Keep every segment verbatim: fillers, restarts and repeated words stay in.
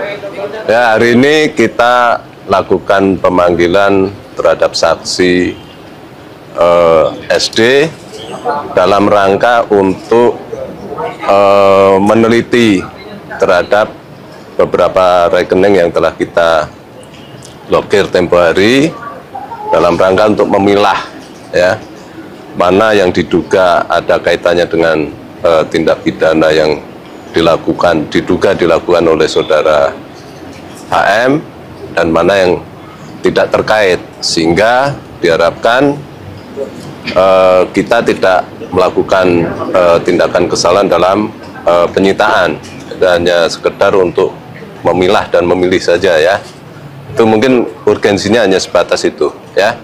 Ya, hari ini kita lakukan pemanggilan terhadap saksi eh, S D dalam rangka untuk eh, meneliti terhadap beberapa rekening yang telah kita blokir tempo hari dalam rangka untuk memilah ya mana yang diduga ada kaitannya dengan eh, tindak pidana yang dilakukan, diduga dilakukan oleh saudara H M dan mana yang tidak terkait, sehingga diharapkan uh, kita tidak melakukan uh, tindakan kesalahan dalam uh, penyitaan, hanya sekedar untuk memilah dan memilih saja ya. Itu mungkin urgensinya hanya sebatas itu ya.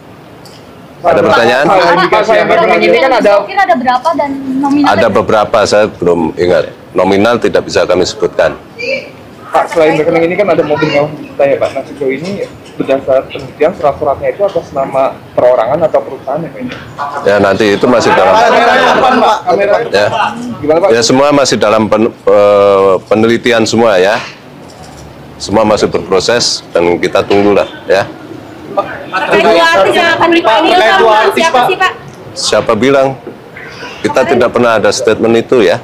Ada pertanyaan? Pak, saya ini kan ada ada berapa dan nominal? Ada beberapa, saya belum ingat. Nominal tidak bisa kami sebutkan. Pak, selain rekening ini kan ada mobil mewah kita ya Pak. Nah, sejauh ini berdasar penelitian surat-suratnya itu atas nama perorangan atau perusahaan ya Pak? Ya nanti itu masih dalam ya. Gimana Pak? Ya semua masih dalam pen, uh, penelitian semua ya. Semua masih berproses dan kita tunggulah ya. Terkait dua artis yang akan dipanggil Pak, siapa sih Pak? Siapa bilang? Kita tidak pernah ada statement itu ya.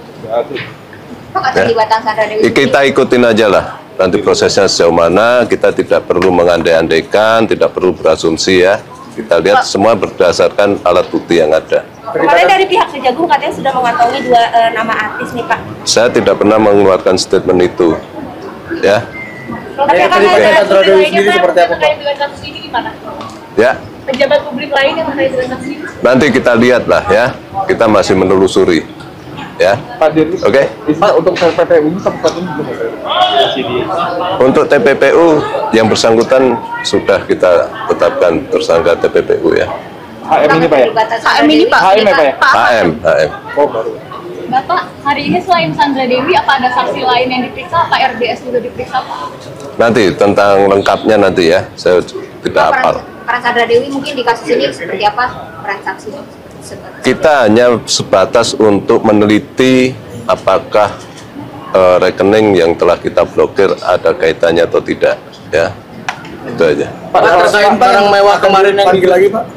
Pak, keterlibatan Sandra Dewi. Kita ikutin aja lah. Nanti prosesnya sejauh mana, kita tidak perlu mengandai-andaikan, tidak perlu berasumsi ya. Kita lihat semua berdasarkan alat bukti yang ada. Kemarin dari pihak Kejagung katanya sudah mengantongi dua uh, nama artis nih Pak. Saya tidak pernah mengeluarkan statement itu, ya. Tapi akan ada Sandra Dewi sendiri seperti apa Pak? terkait dengan kasus ini gimana? Ya. Pejabat publik lain yang terkait dengan kasus ini? Nanti kita lihat lah ya. Kita masih menelusuri, ya. Pak Dirlis, Oke. Pak, untuk T P P U ini sampai saat ini belum ada? Masih di... Untuk T P P U yang bersangkutan sudah kita tetapkan tersangka T P P U ya. H M ini Pak ya? H M ini Pak. H M ya Pak ya? H M, H M. Oh baru. Bapak, hari ini selain Sandra Dewi, apa ada saksi lain yang diperiksa? Pak R D S juga diperiksa, Pak? Nanti tentang lengkapnya nanti ya, saya tidak hafal. Peran Sandra Dewi mungkin di kasus ini seperti apa peran saksinya? Kita hanya sebatas untuk meneliti apakah uh, rekening yang telah kita blokir ada kaitannya atau tidak, ya. Itu aja. Pak, terkait barang mewah kemarin yang Panggil lagi Pak.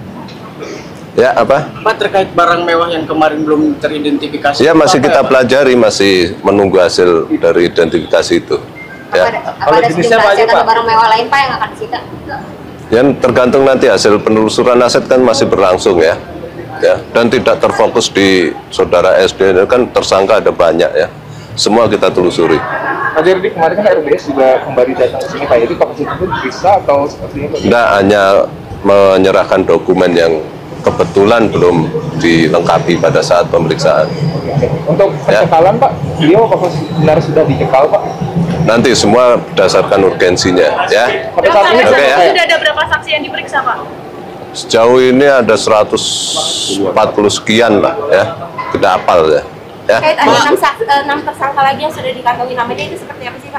Ya, apa? Pak, terkait barang mewah yang kemarin belum teridentifikasi. Ya, masih apa kita ya, pelajari, masih menunggu hasil dari identifikasi itu. Apa Ya. ada, apa ada sejumlah aset atau barang mewah lain Pak yang akan disita? Yang tergantung nanti hasil penelusuran aset kan masih berlangsung ya. Ya, dan tidak terfokus di saudara S D, kan tersangka ada banyak ya. Semua kita telusuri. Pak Dirlis, kemarin kan R D S juga kembali datang ke sini Pak. Jadi Pak itu diperiksa atau seperti apa? Tidak, hanya menyerahkan dokumen yang kebetulan belum dilengkapi pada saat pemeriksaan. Untuk Ya. pencekalan Pak, beliau apakah benar sudah dicekal Pak? Nanti semua berdasarkan urgensinya ya. Pada saat ini Oke, ya. Sudah ada berapa saksi yang diperiksa, Pak? Sejauh ini ada seratus empat puluh sekian lah ya. Tidak hafal ya. Ya. Terkait ada enam, sak- eh, enam tersangka lagi yang sudah dikantongi namanya itu seperti apa sih Pak?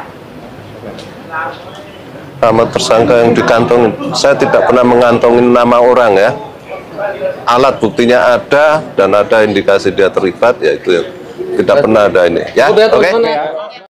Nama tersangka yang dikantongi, saya tidak pernah mengantongin nama orang ya. Alat buktinya ada dan ada indikasi dia terlibat, ya itu yang tidak pernah ada ini. Ya, oke.